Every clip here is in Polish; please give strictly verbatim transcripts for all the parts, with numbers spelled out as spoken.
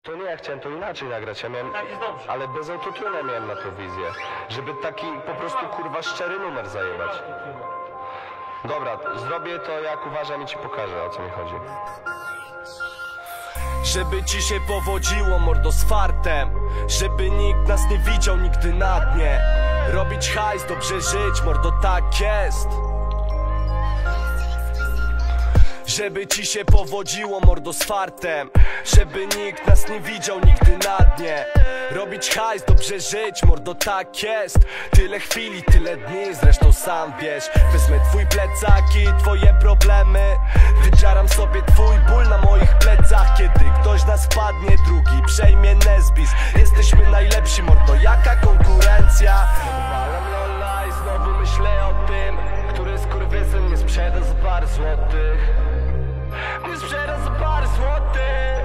To nie, ja chciałem to inaczej nagrać, ja miałem, Tak jest dobrze. ale bez autotuna miałem na to wizję, żeby taki po prostu kurwa szczery numer zajebać. Dobra, zrobię to jak uważam i ci pokażę, o co mi chodzi. Żeby ci się powodziło, mordo, z fartem. Żeby nikt nas nie widział nigdy na dnie. Robić hajs, dobrze żyć, mordo, tak jest. Żeby ci się powodziło, mordo, z fartem. Żeby nikt nas nie widział nigdy na dnie. Robić hajs, dobrze żyć, mordo, tak jest. Tyle chwili, tyle dni, zresztą sam wiesz. Wezmę twój plecak i twoje problemy. Wydzieram sobie twój ból na moich plecach. Kiedy ktoś nas wpadnie, drugi przejmie Nesbis. Jesteśmy najlepsi, mordo, jaka konkurencja? Walam lola i znowu myślę o tym, który skurwysyn nie sprzeda za parę złotych. Nie sprzeda za parę złotych.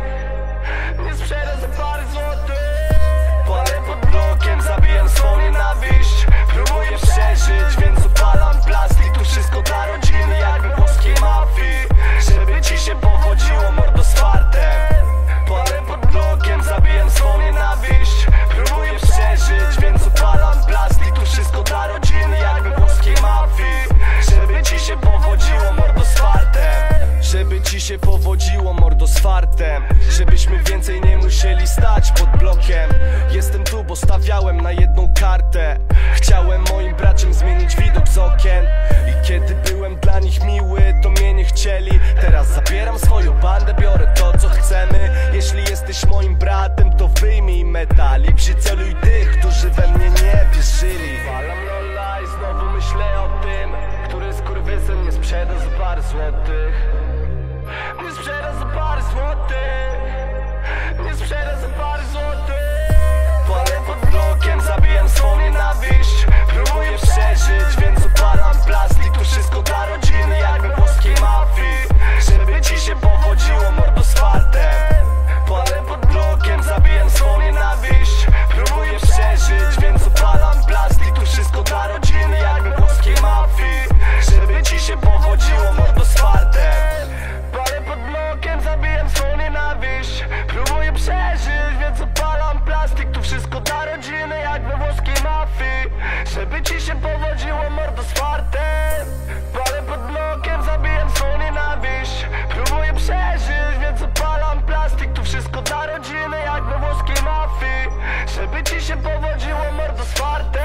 Nie sprzeda za parę złotych. Palę pod blokiem, zabijam swą nienawiść. Próbuję przeżyć, więc upalam plastik. Tu wszystko dla rodziny, jak we włoskiej mafii. Żeby ci się powodziło, mordo, z fartem. Palę pod blokiem, zabijam swą nienawiść. Próbuję przeżyć, więc upalam plastik. Tu wszystko dla rodziny, jak we włoskiej mafii. Żeby ci się powodziło, mordo, z fartem. Żeby ci się powodziło, mordo, z fartem. Żebyśmy więcej nie musieli stać pod blokiem. Jestem tu, bo stawiałem na jedną kartę. Chciałem moim braciom zmienić widok z okien. I kiedy byłem dla nich miły, to mnie nie chcieli. Teraz zabieram swoją bandę, biorę to, co chcemy. Jeśli jesteś moim bratem, to wyjmij metal i przyceluj tych, którzy we mnie nie wierzyli. Walam lola i znowu myślę o tym, który skurwysyn nie sprzeda za parę złotych. Nie sprzeda za parę złotych. Nie sprzeda za parę złotych. Palę pod blokiem, zabijam swą nienawiść. Próbuję przeżyć, więc upalam plastik. Tu wszystko dla rodziny, jak we włoskiej mafii. Żeby ci się powodziło, mordo, z fartem. Palę pod blokiem, zabijam swą nienawiść. Próbuję przeżyć, więc upalam plastik. Tu wszystko dla rodziny, jak we włoskiej mafii. Żeby ci się powodziło, mordo, z fartem. Palę pod blokiem, zabijam swą nienawiść. Próbuję przeżyć, więc opalam plastik. Tu wszystko dla rodziny, jak we włoskiej mafii. Żeby ci się powodziło, mordo, z fartem. Palę pod blokiem, zabijam swą nienawiść. Próbuję przeżyć, więc opalam plastik. Tu wszystko dla rodziny, jak we włoskiej mafii. Żeby ci się powodziło, mordo, z fartem.